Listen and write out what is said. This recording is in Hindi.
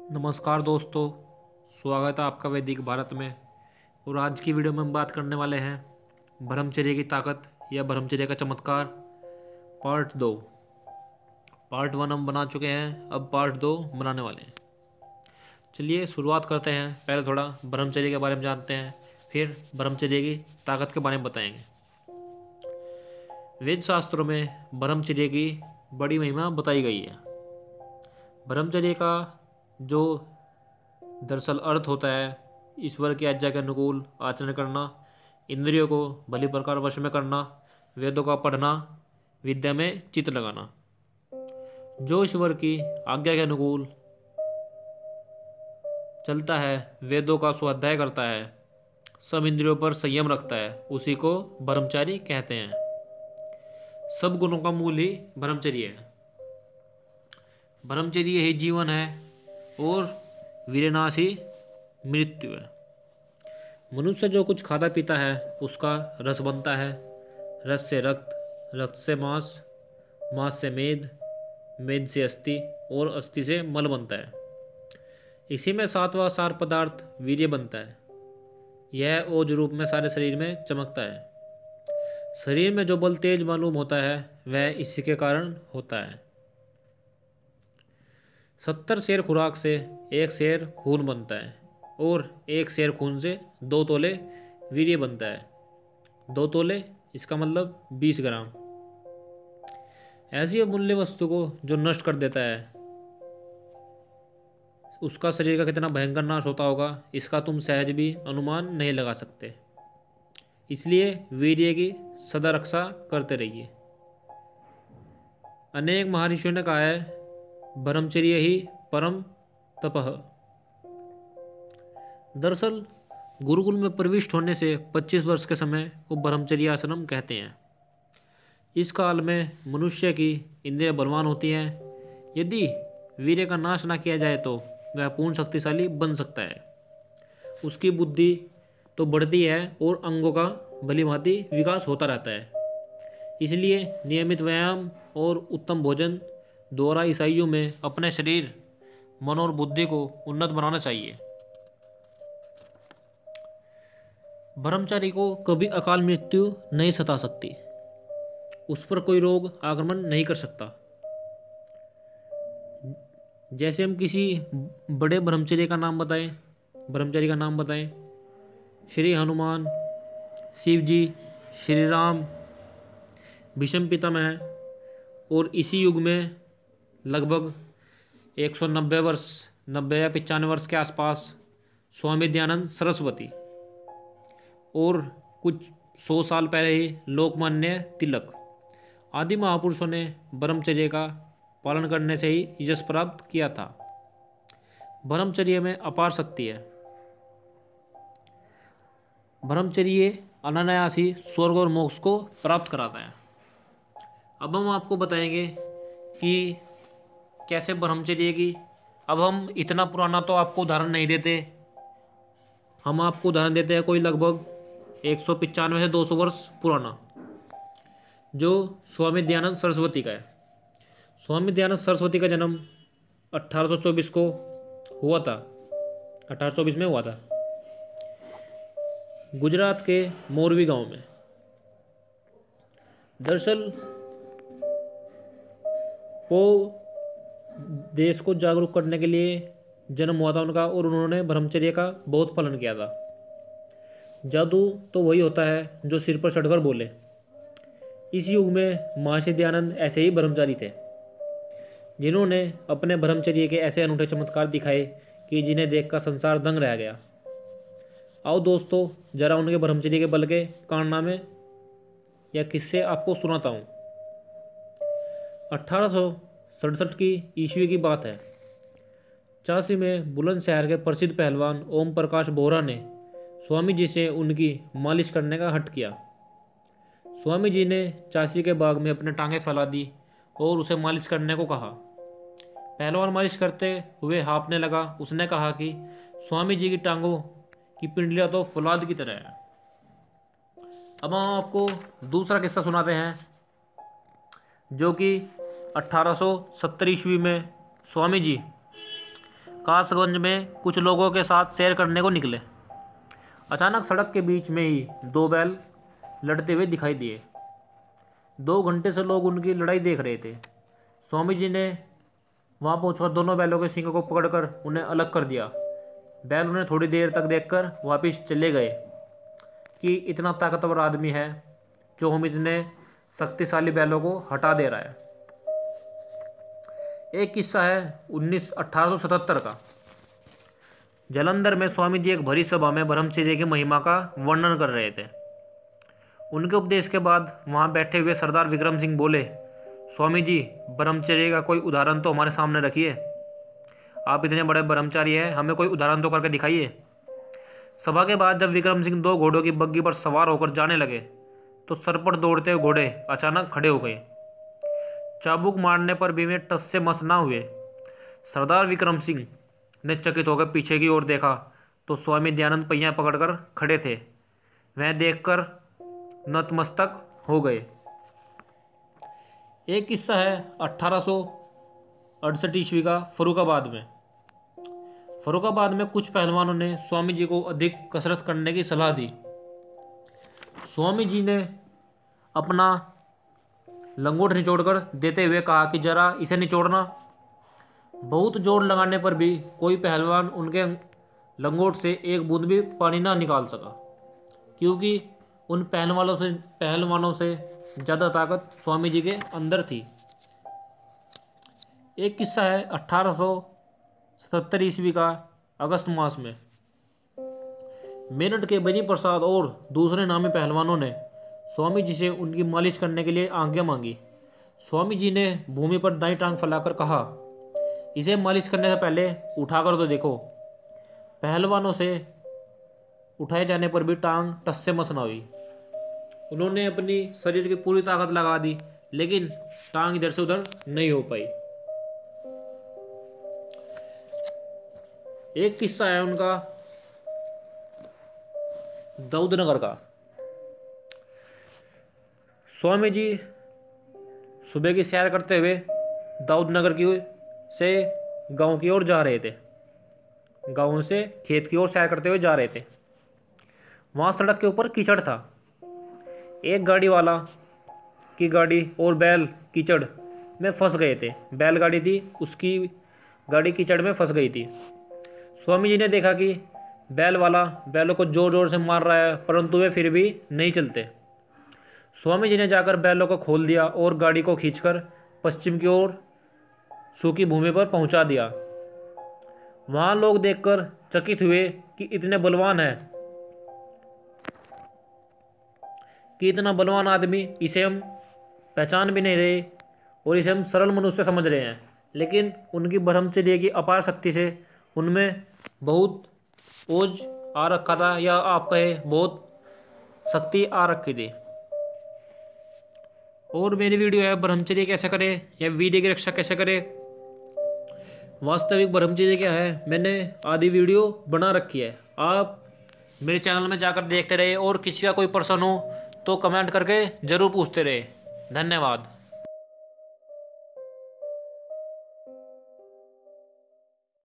नमस्कार दोस्तों, स्वागत है आपका वैदिक भारत में। और आज की वीडियो में हम बात करने वाले हैं ब्रह्मचर्य की ताकत या ब्रह्मचर्य का चमत्कार पार्ट 2। पार्ट 1 हम बना चुके हैं, अब पार्ट 2 बनाने वाले हैं। चलिए शुरुआत करते हैं। पहले थोड़ा ब्रह्मचर्य के बारे में जानते हैं, फिर ब्रह्मचर्य की ताकत के बारे में बताएंगे। वेद शास्त्रों में ब्रह्मचर्य की बड़ी महिमा बताई गई है। ब्रह्मचर्य का जो दरअसल अर्थ होता है ईश्वर की आज्ञा के अनुकूल आचरण करना, इंद्रियों को भली प्रकार वश में करना, वेदों का पढ़ना, विद्या में चित्त लगाना। जो ईश्वर की आज्ञा के अनुकूल चलता है, वेदों का स्वाध्याय करता है, सब इंद्रियों पर संयम रखता है, उसी को ब्रह्मचारी कहते हैं। सब गुणों का मूल ही ब्रह्मचर्य है। ब्रह्मचर्य ही जीवन है और विनाशी मृत्यु है। मनुष्य जो कुछ खाता पीता है उसका रस बनता है, रस से रक्त, रक्त से मांस, मांस से मेद, मेद से अस्थि और अस्थि से मल बनता है। इसी में सातवां सार पदार्थ वीर्य बनता है। यह ओज रूप में सारे शरीर में चमकता है। शरीर में जो बल तेज मालूम होता है वह इसी के कारण होता है। 70 सेर खुराक से 1 सेर खून बनता है और 1 सेर खून से 2 तोले वीर्य बनता है। 2 तोले इसका मतलब 20 ग्राम। ऐसी अमूल्य वस्तु को जो नष्ट कर देता है उसका शरीर का कितना भयंकर नाश होता होगा, इसका तुम सहज भी अनुमान नहीं लगा सकते। इसलिए वीर्य की सदा रक्षा करते रहिए। अनेक महर्षियों ने कहा है ब्रह्मचर्य ही परम तपः। दरअसल गुरुकुल में प्रविष्ट होने से 25 वर्ष के समय को ब्रह्मचर्य आश्रम कहते हैं। इस काल में मनुष्य की इंद्रियां बलवान होती हैं। यदि वीर्य का नाश ना किया जाए तो वह पूर्ण शक्तिशाली बन सकता है। उसकी बुद्धि तो बढ़ती है और अंगों का भलीभांति विकास होता रहता है। इसलिए नियमित व्यायाम और उत्तम भोजन द्वारा ईसाइयों में अपने शरीर, मन और बुद्धि को उन्नत बनाना चाहिए। ब्रह्मचारी को कभी अकाल मृत्यु नहीं सता सकती, उस पर कोई रोग आक्रमण नहीं कर सकता। जैसे हम किसी बड़े ब्रह्मचारी का नाम बताएं, श्री हनुमान, शिव जी, श्री राम, भीष्म पितामह, और इसी युग में लगभग 190 वर्ष, 90 या 95 वर्ष के आसपास स्वामी दयानंद सरस्वती, और कुछ 100 साल पहले ही लोकमान्य तिलक आदि महापुरुषों ने ब्रह्मचर्य का पालन करने से ही यश प्राप्त किया था। ब्रह्मचर्य में अपार शक्ति है। ब्रह्मचर्य अनायास ही स्वर्ग और मोक्ष को प्राप्त कराता है। अब हम आपको बताएंगे कि कैसे ब्रह्मचर्य की। अब हम इतना पुराना तो आपको उदाहरण नहीं देते, हम आपको उदाहरण देते हैं कोई लगभग 195 से 200 वर्ष पुराना, जो स्वामी दयानंद सरस्वती का है। स्वामी दयानंद सरस्वती का जन्म 1824 को हुआ था, 1824 में हुआ था, गुजरात के मोरवी गांव में। दरअसल वो देश को जागरूक करने के लिए जन्म हुआ था उनका, और उन्होंने ब्रह्मचर्य का बहुत पालन किया था। जादू तो वही होता है जो सिर पर चढ़कर बोले। इस युग में महर्षि दयानंद ऐसे ही ब्रह्मचारी थे, जिन्होंने अपने ब्रह्मचर्य के ऐसे अनूठे चमत्कार दिखाए कि जिन्हें देखकर संसार दंग रह गया। आओ दोस्तों, जरा उनके ब्रह्मचर्य के बल के कारनामे या किस्से आपको सुनाता हूँ। 1867 की ईस्वी की बात है। झांसी में बुलंदशहर के प्रसिद्ध पहलवान ओम प्रकाश बोहरा ने स्वामी जी से उनकी मालिश करने का हठ किया। स्वामी जी ने झांसी के बाग में अपने टांगें फैला दी और उसे मालिश करने को कहा। पहलवान मालिश करते हुए हाँफने लगा। उसने कहा कि स्वामी जी की टांगों की पिंडलियां तो फौलाद की तरह है। अब हम आपको दूसरा किस्सा सुनाते हैं, जो कि 1870 ईस्वी में स्वामी जी कासगंज में कुछ लोगों के साथ सैर करने को निकले। अचानक सड़क के बीच में ही दो बैल लड़ते हुए दिखाई दिए। 2 घंटे से लोग उनकी लड़ाई देख रहे थे। स्वामी जी ने वहां पहुंचकर दोनों बैलों के सींगों को पकड़कर उन्हें अलग कर दिया। बैल उन्हें थोड़ी देर तक देखकर वापस चले गए कि इतना ताकतवर आदमी है जो हम इतने शक्तिशाली बैलों को हटा दे रहा है। एक किस्सा है 1877 का। जालंधर में स्वामी जी एक भरी सभा में ब्रह्मचर्य की महिमा का वर्णन कर रहे थे। उनके उपदेश के बाद वहां बैठे हुए सरदार विक्रम सिंह बोले, स्वामी जी, ब्रह्मचर्य का कोई उदाहरण तो हमारे सामने रखिए। आप इतने बड़े ब्रह्मचारी हैं, हमें कोई उदाहरण तो करके दिखाइए। सभा के बाद जब विक्रम सिंह 2 घोड़ों की बग्गी पर सवार होकर जाने लगे तो सर पर दौड़ते हुए घोड़े अचानक खड़े हो गए। चाबुक मारने पर भी वे टस से मस ना हुए। सरदार विक्रम सिंह ने चकित होकर पीछे की ओर देखा तो स्वामी दयानंद पहिया पकड़कर खड़े थे। वह देखकर नतमस्तक हो गए। एक किस्सा है 1868 ईस्वी का फर्रुखाबाद में। फर्रुखाबाद में कुछ पहलवानों ने स्वामी जी को अधिक कसरत करने की सलाह दी। स्वामी जी ने अपना लंगोट निचोड़कर देते हुए कहा कि जरा इसे निचोड़ना। बहुत जोर लगाने पर भी कोई पहलवान उनके लंगोट से एक बूंद भी पानी ना निकाल सका, क्योंकि उन पहलवानों से ज़्यादा ताकत स्वामी जी के अंदर थी। एक किस्सा है 1877 ईस्वी का अगस्त मास में। मेरठ के बनी प्रसाद और दूसरे नामी पहलवानों ने स्वामी जी से उनकी मालिश करने के लिए आज्ञा मांगी। स्वामी जी ने भूमि पर दाईं टांग फैलाकर कहा, इसे मालिश करने से पहले उठाकर तो देखो। पहलवानों से उठाए जाने पर भी टांग टस से मस न हुई। उन्होंने अपनी शरीर की पूरी ताकत लगा दी, लेकिन टांग इधर से उधर नहीं हो पाई। एक किस्सा है उनका दाऊदनगर का। स्वामी जी सुबह की सैर करते हुए दाऊदनगर की से गांव की ओर जा रहे थे। गांव से खेत की ओर सैर करते हुए जा रहे थे। वहां सड़क के ऊपर कीचड़ था। एक गाड़ी वाला की गाड़ी और बैल कीचड़ में फंस गए थे। बैलगाड़ी थी, उसकी गाड़ी कीचड़ में फंस गई थी। स्वामी जी ने देखा कि बैल वाला बैलों को जोर जोर से मार रहा है, परंतु वे फिर भी नहीं चलते। स्वामी जी ने जाकर बैलों को खोल दिया और गाड़ी को खींचकर पश्चिम की ओर सूखी भूमि पर पहुंचा दिया। वहां लोग देखकर चकित हुए कि इतने बलवान है कि इतना बलवान आदमी, इसे हम पहचान भी नहीं रहे और इसे हम सरल मनुष्य समझ रहे हैं, लेकिन उनकी ब्रह्मचर्य की अपार शक्ति से उनमें बहुत ओज आ रखा था, या आप कहे बहुत शक्ति आ रखी थी। और मेरी वीडियो है ब्रह्मचर्य कैसे करें या वीर्य की रक्षा कैसे करें, वास्तविक ब्रह्मचर्य क्या है, मैंने आधी वीडियो बना रखी है। आप मेरे चैनल में जाकर देखते रहे और किसी का कोई प्रश्न हो तो कमेंट करके ज़रूर पूछते रहे। धन्यवाद।